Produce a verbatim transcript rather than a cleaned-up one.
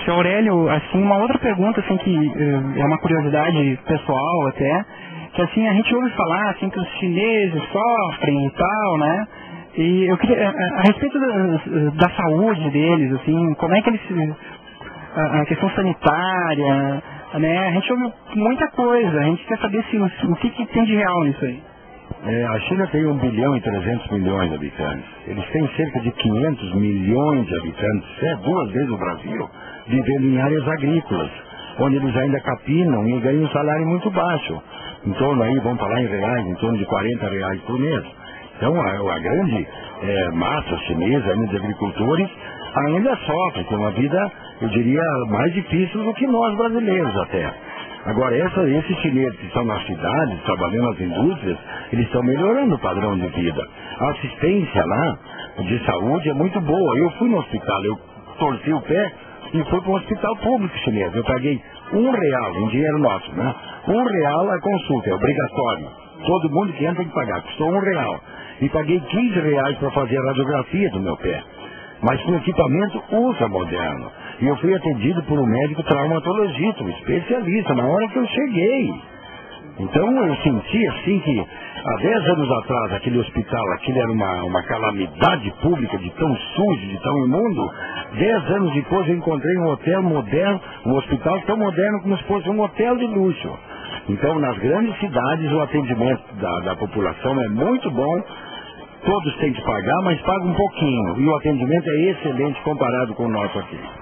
Seu Aurélio, assim, uma outra pergunta, assim, que uh, é uma curiosidade pessoal até, que assim, a gente ouve falar, assim, que os chineses sofrem e tal, né? E eu queria, a, a respeito da, da saúde deles, assim, como é que eles, a, a questão sanitária, né? A gente ouve muita coisa, a gente quer saber se, o que, que tem de real nisso aí. É, a China tem um bilhão e trezentos milhões de habitantes. Eles têm cerca de quinhentos milhões de habitantes, é duas vezes o Brasil, vivendo em áreas agrícolas, onde eles ainda capinam e ganham um salário muito baixo. Em torno aí, vamos falar em reais, em torno de quarenta reais por mês. Então, a, a grande é, massa chinesa ainda de agricultores ainda sofre, tem uma vida, eu diria, mais difícil do que nós brasileiros até. Agora, essa, esses chineses que estão nas cidades, trabalhando nas indústrias, eles estão melhorando o padrão de vida. A assistência lá de saúde é muito boa. Eu fui no hospital, eu torci o pé e fui para um hospital público chinês. Eu paguei um real, em dinheiro nosso, né? Um real a consulta, é obrigatório. Todo mundo que entra tem que pagar, custou um real. E paguei quinze reais para fazer a radiografia do meu pé. Mas com equipamento ultra moderno. E eu fui atendido por um médico traumatologista, um especialista, na hora que eu cheguei. Então eu senti assim que há dez anos atrás aquele hospital, aquilo era uma, uma calamidade pública de tão sujo, de tão imundo. Dez anos depois eu encontrei um hotel moderno, um hospital tão moderno como se fosse um hotel de luxo. Então nas grandes cidades o atendimento da, da população é muito bom. Todos têm que pagar, mas pagam um pouquinho. E o atendimento é excelente comparado com o nosso aqui.